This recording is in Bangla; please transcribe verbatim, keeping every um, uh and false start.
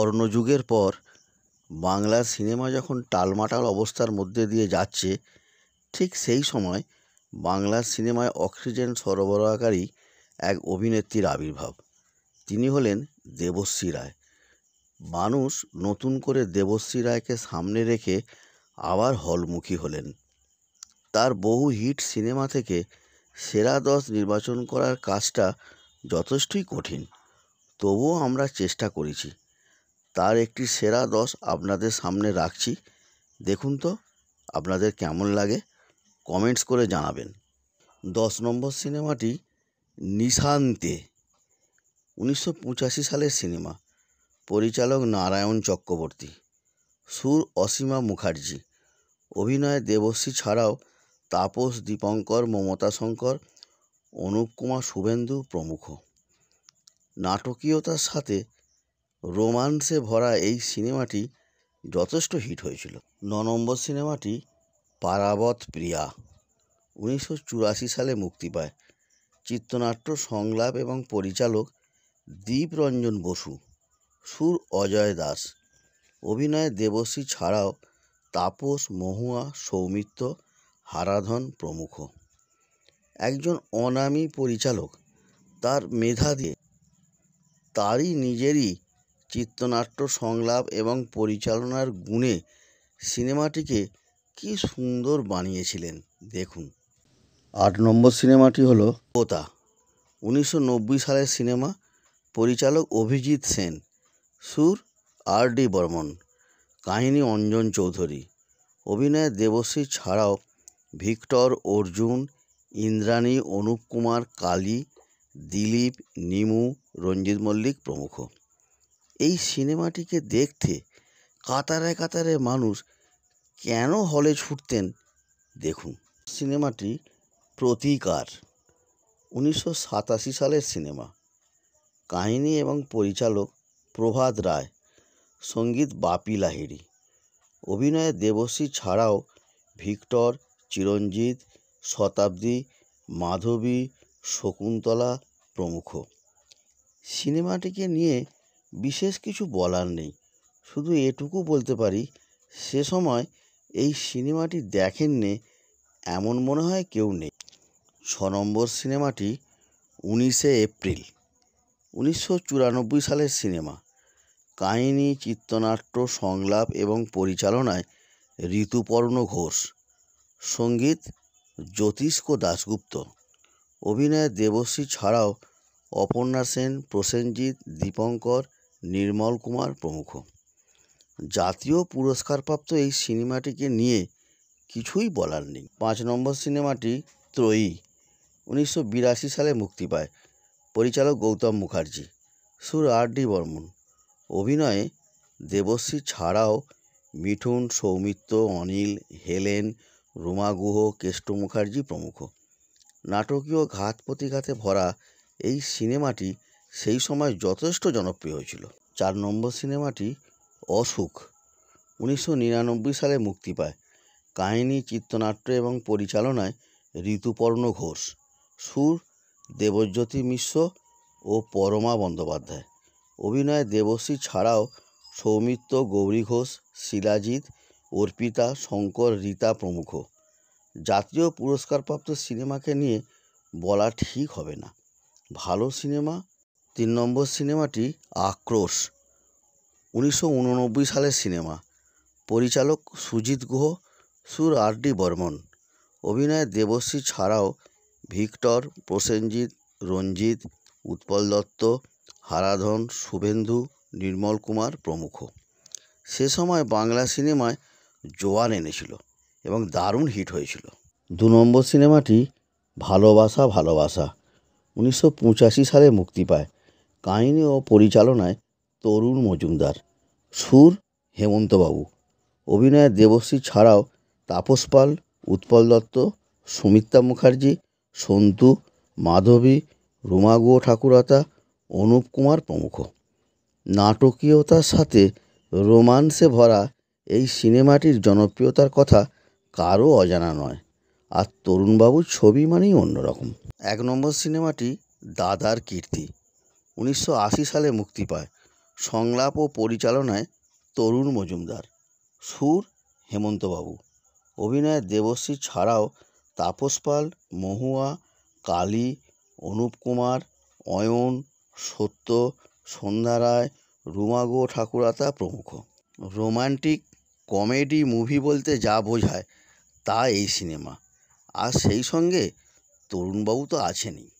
স্বর্ণযুগের পর বাংলার সিনেমা যখন টালমাটাল অবস্থার মধ্যে দিয়ে যাচ্ছে, ঠিক সেই সময় বাংলার সিনেমায় অক্সিজেন সরবরাহকারী এক অভিনেত্রীর আবির্ভাব। তিনি হলেন দেবশ্রী রায়। মানুষ নতুন করে দেবশ্রী রায়কে সামনে রেখে আবার হলমুখী হলেন। তার বহু হিট সিনেমা থেকে সেরা দশ নির্বাচন করার কাজটা যথেষ্টই কঠিন, তবুও আমরা চেষ্টা করেছি। তার একটি সেরা দশ আপনাদের সামনে রাখছি, দেখুন তো আপনাদের কেমন লাগে, কমেন্টস করে জানাবেন। দশ নম্বর সিনেমাটি নিশান্তে, উনিশশো পঁচাশি সালের সিনেমা। পরিচালক নারায়ণ চক্রবর্তী, সুর অসীমা মুখার্জি, অভিনয়ে দেবশ্রী ছাড়াও তাপস, দীপঙ্কর, মমতা শঙ্কর, অনুপ কুমার, শুভেন্দু প্রমুখ। নাটকীয়তার সাথে রোমান্সে ভরা এই সিনেমাটি যথেষ্ট হিট হয়েছিল। ন নম্বর সিনেমাটি পারাবত প্রিয়া, উনিশশো চুরাশি সালে মুক্তি পায়। চিত্রনাট্য, সংলাপ এবং পরিচালক দীপরঞ্জন বসু, সুর অজয় দাস, অভিনয়ে দেবশ্রী ছাড়াও তাপস, মহুয়া, সৌমিত্র, হারাধন প্রমুখ। একজন অনামী পরিচালক তার মেধা দিয়ে তারই নিজেরই চিত্রনাট্য, সংলাপ এবং পরিচালনার গুণে সিনেমাটিকে কি সুন্দর বানিয়েছিলেন, দেখুন। আট নম্বর সিনেমাটি হলো পোতা, উনিশশো নব্বই সালের সিনেমা। পরিচালক অভিজিৎ সেন, সুর আর ডি বর্মন, কাহিনী অঞ্জন চৌধুরী, অভিনয়ে দেবশ্রী ছাড়াও ভিক্টর, অর্জুন, ইন্দ্রাণী, অনুপ কুমার, কালী, দিলীপ, নিমু, রঞ্জিত মল্লিক প্রমুখ। এই সিনেমাটিকে দেখতে কাতারে কাতারে মানুষ কেন হলে ছুটতেন, দেখুন। সিনেমাটি প্রতিকার, উনিশশো সাতাশি সালের সিনেমা। কাহিনী এবং পরিচালক প্রভাত রায়, সঙ্গীত বাপি লাহিড়ী, অভিনয়ে দেবশ্রী ছাড়াও ভিক্টর, চিরঞ্জিত, শতাব্দী, মাধবী, শকুন্তলা প্রমুখ। সিনেমাটিকে নিয়ে বিশেষ কিছু বলার নেই, শুধু এটুকু বলতে পারি সে সময় এই সিনেমাটি দেখেননি এমন মনে হয় কেউ নেই। ছ নম্বর সিনেমাটি উনিশে এপ্রিল, উনিশশো চুরানব্বই সালের সিনেমা। কাহিনী, চিত্রনাট্য, সংলাপ এবং পরিচালনায় ঋতুপর্ণ ঘোষ, সঙ্গীত জ্যোতিষ্ক দাশগুপ্ত, অভিনয়ে দেবশ্রী ছাড়াও অপর্ণা সেন, প্রসেনজিৎ, দীপঙ্কর, নির্মল কুমার প্রমুখ। জাতীয় পুরস্কারপ্রাপ্ত এই সিনেমাটিকে নিয়ে কিছুই বলার নেই। পাঁচ নম্বর সিনেমাটি ত্রয়ী, উনিশশো বিরাশি সালে মুক্তি পায়। পরিচালক গৌতম মুখার্জি, সুর আর ডি বর্মন, অভিনয়ে দেবশ্রী ছাড়াও মিঠুন, সৌমিত্র, অনিল, হেলেন, রুমা গুহ, কেষ্ট মুখার্জি প্রমুখ। নাটকীয় ঘাত প্রতিঘাতে ভরা এই সিনেমাটি সেই সময় যথেষ্ট জনপ্রিয় হয়েছিল। চার নম্বর সিনেমাটি অসুখ, উনিশশো নিরানব্বই সালে মুক্তি পায়। কাহিনী, চিত্রনাট্য এবং পরিচালনায় ঋতুপর্ণ ঘোষ, সুর দেবজ্যোতি মিশ্র ও পরমা বন্দ্যোপাধ্যায়, অভিনয়ে দেবশ্রী ছাড়াও সৌমিত্র, গৌরী ঘোষ, শিলাজিৎ, অর্পিতা, শঙ্কর, রীতা প্রমুখ। জাতীয় পুরস্কারপ্রাপ্ত সিনেমাকে নিয়ে বলা ঠিক হবে না, ভালো সিনেমা। তিন নম্বর সিনেমাটি আক্রোশ, উনিশশো উননব্বই সালের সিনেমা। পরিচালক সুজিত গুহ, সুর আর ডি বর্মন, অভিনয়ে দেবশ্রী ছাড়াও ভিক্টর, প্রসেনজিৎ, রঞ্জিত, উৎপল দত্ত, হারাধন, শুভেন্দু, নির্মল কুমার প্রমুখ। সে সময় বাংলা সিনেমায় জোয়ার এনেছিল এবং দারুণ হিট হয়েছিল। দু নম্বর সিনেমাটি ভালোবাসা ভালোবাসা, উনিশশো পঁচাশি সালে মুক্তি পায়। কাহিনী ও পরিচালনায় তরুণ মজুমদার, সুর হেমন্তবাবু, অভিনয়ে দেবশ্রী ছাড়াও তাপস পাল, উৎপল দত্ত, সুমিত্রা মুখার্জি, সন্তু, মাধবী, রুমা গুহ ঠাকুরতা, অনুপ কুমার প্রমুখ। নাটকীয়তার সাথে রোমান্সে ভরা এই সিনেমাটির জনপ্রিয়তার কথা কারও অজানা নয়, আর তরুণবাবুর ছবি মানেই অন্যরকম। এক নম্বর সিনেমাটি দাদার কীর্তি, উনিশশো আশি সালে মুক্তি পায়। সংলাপ ও পরিচালনায় তরুণ মজুমদার, সুর হেমন্তবাবু। অভিনয়ে দেবশ্রী ছাড়াও তাপস পাল, মহুয়া, কালী, অনুপ কুমার, অয়ন, সত্য, সন্ধ্যা রায়, রুমাগো ঠাকুরাতা প্রমুখ। রোমান্টিক কমেডি মুভি বলতে যা বোঝায় তা এই সিনেমা। আর সেই সঙ্গে তরুণবাবু তো আছেনই।